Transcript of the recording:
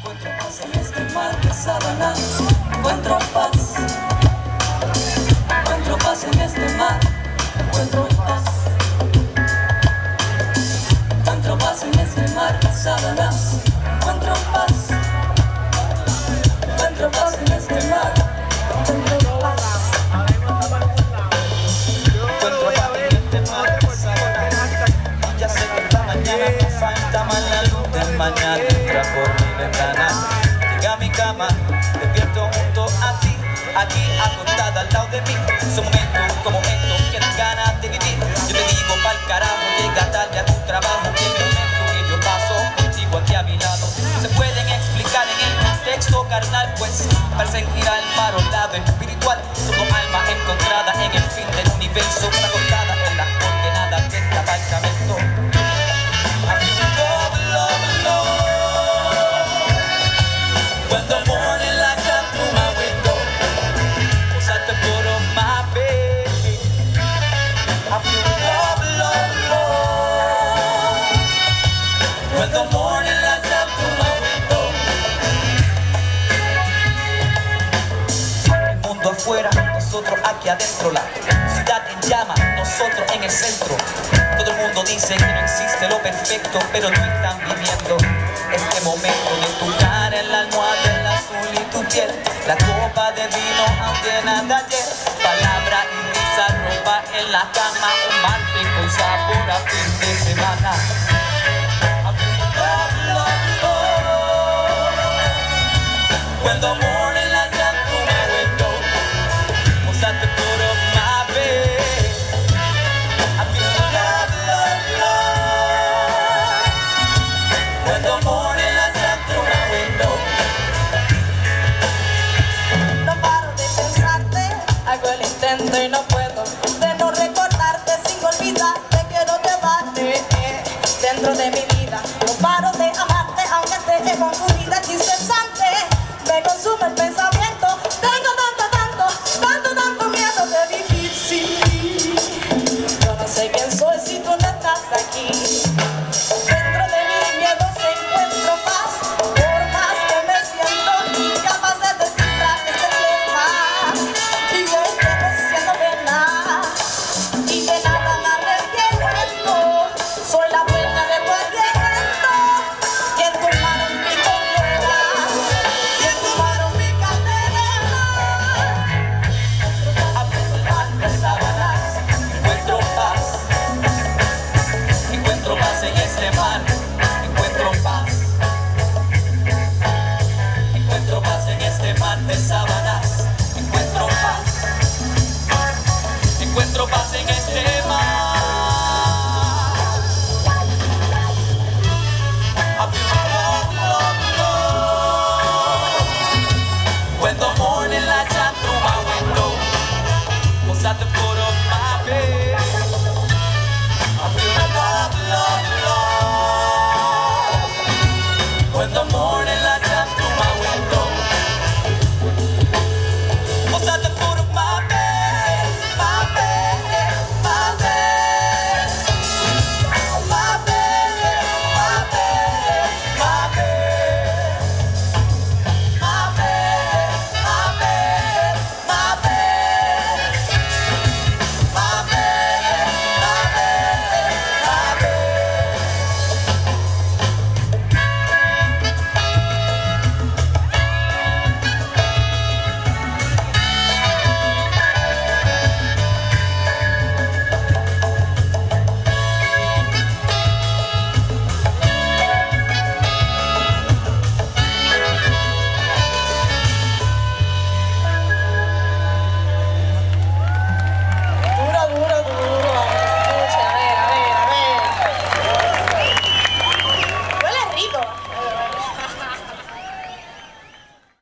Encuentro paz en este mar de sábanas. Encuentro paz. Encuentro paz en este mar. Encuentro paz. Encuentro paz en este mar de sábanas. Encuentro paz. Encuentro paz en este mar. Encuentro paz. Encuentro paz en este mar de sábanas. Ya sé que esta mañana me falta más la luz del mañana. Entra por mi ventana, llega a mi cama, despierto junto a ti, aquí acostada al lado de mí. Son momentos como estos que dan ganas de vivir. Yo te digo pa'l carajo, llega tarde a tu trabajo, que el momento que yo paso contigo aquí a mi lado no se pueden explicar en el contexto carnal, pues parecen ir al paro lado espiritual. Somos almas encontradas en el fin del universo, acostada en las coordenadas de este apartamento. When the morning lights up through my window, was at the foot of my bed, I feel love, love, love. When the morning lights up through my window. El mundo afuera, nosotros aquí adentro, la ciudad en llamas, nosotros en el centro. Todo el mundo dice que no existe lo perfecto, pero no están viviendo este momento de tu cara en la almohada, el azul y tu piel, la copa de vino aunque nada ayer, palabra y risa, ropa en la cama, un mate con sabor a fin de semana. When the morning lights up through my window, was at the foot of my bed, I feel love, love, love. When the morning lights up through my window. No paro de pensarte, hago el intento y no puedo de no recordarte, sin olvidarte, quiero llevarte dentro de mi vida. No paro de amarte, aunque esté confundida, incesante, me consume el pensamiento.